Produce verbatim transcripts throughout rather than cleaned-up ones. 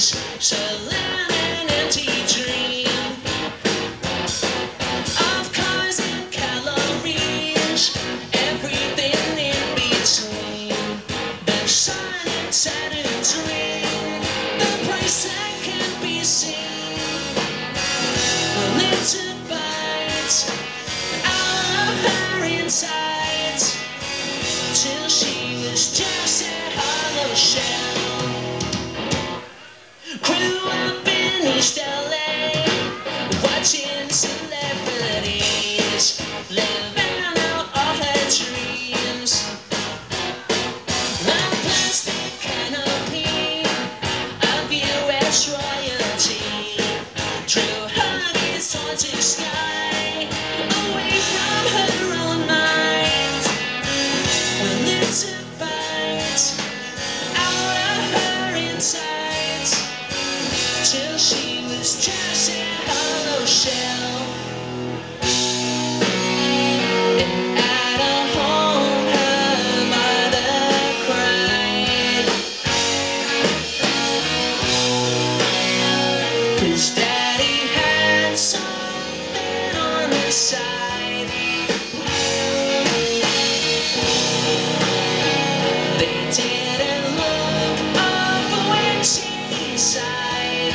is selling an empty dream of cars and calories, everything in between. The sun inside a dream, the price that can be seen. A little bite out of her insides, till she was just a hollow shell. Grew up in East L A, watching celebrities living out all her dreams. A plastic canopy of U S royalty drew her gaze towards the sky, away from her own mind. A little bite out of her insides, till she was just a hollow shell. And at home her mother cried, 'cause daddy had something on the side. They didn't look up when she sighed.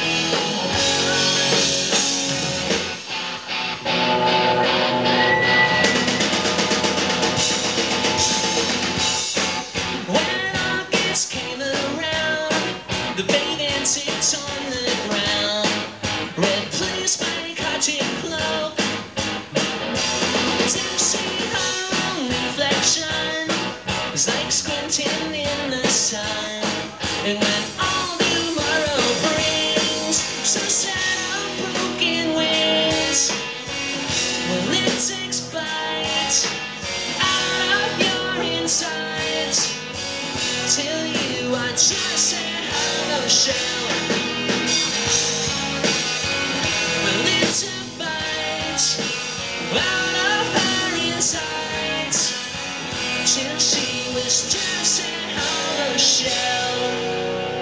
When August came around, the bathing suits on the ground, replaced by cotton cloak, to see her own reflection was like squinting in the sun. And when all tomorrow brings so sad of broken wings, well, it takes bite out of your insides, till you are just a hollow shell. A little bite out of her insides, till she was just a hollow shell.